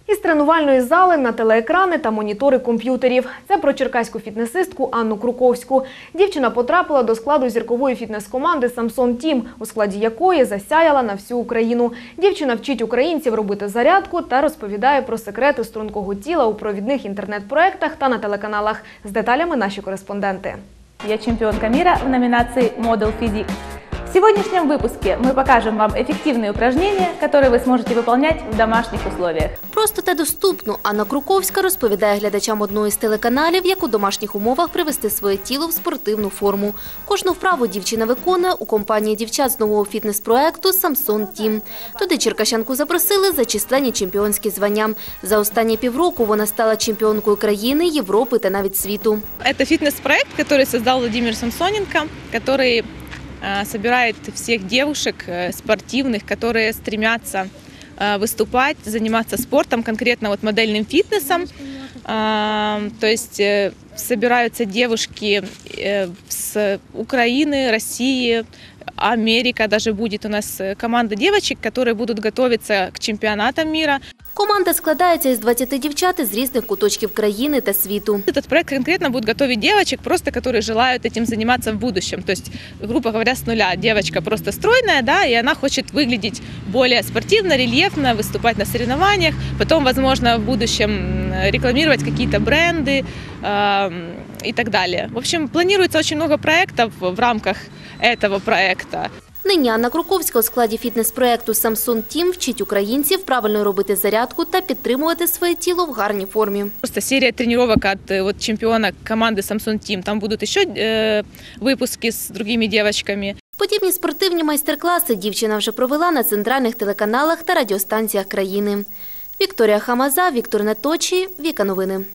Із тренувальної зали на телеекрани та монітори комп'ютерів. Це про черкаську фітнесистку Анну Круковську. Дівчина потрапила до складу зіркової фітнес-команди «Самсон Тім», у складі якої засяяла на всю Україну. Дівчина вчить українців робити зарядку та розповідає про секрети стрункого тіла у провідних інтернет-проєктах та на телеканалах. З деталями наші кореспонденти. Я чемпионка мира в номинации Model Physique. В сегодняшнем выпуске мы покажем вам эффективные упражнения, которые вы сможете выполнять в домашних условиях. Просто та доступно. Анна Круковська розповідає глядачам одного із телеканалів, як у домашніх умовах привести своє тіло в спортивну форму. Кожну вправу дівчина виконує у компанії дівчат з нового фітнес-проекту «Самсон Тім». Туди черкащанку запросили за численні чемпіонські звання. За останні півроку вона стала чемпіонкою країни, Європи та навіть світу. Это фитнес-проект, который создал Владимир Самсоненко, который собирает всех девушек спортивных, которые стремятся выступать, заниматься спортом, конкретно вот модельным фитнесом. То есть собираются девушки с Украины, России, Америка, даже будет у нас команда девочек, которые будут готовиться к чемпионатам мира. Команда складається із 20 дівчат із різних куточків країни та світу. Этот проект конкретно будет готовить девочек, просто которые желают этим заниматься в будущем. То есть, грубо говоря, с нуля. Девочка просто стройная, да, и она хочет выглядеть более спортивно, рельефно, выступать на соревнованиях. Потом, возможно, в будущем рекламировать какие-то бренды и так далее. В общем, планируется очень много проектов в рамках этого проекта. Нині Анна Круковська у складі фітнес-проекту «Самсон Тім» вчить українців правильно робити зарядку та підтримувати своє тіло в гарній формі. Просто серия тренировок от чемпиона команды «Самсон Тім». Там будут еще выпуски с другими девочками. Подібні спортивні майстер-класи дівчина вже провела на центральних телеканалах та радіостанціях країни. Вікторія Хамаза, Віктор Неточій, Віка Новини.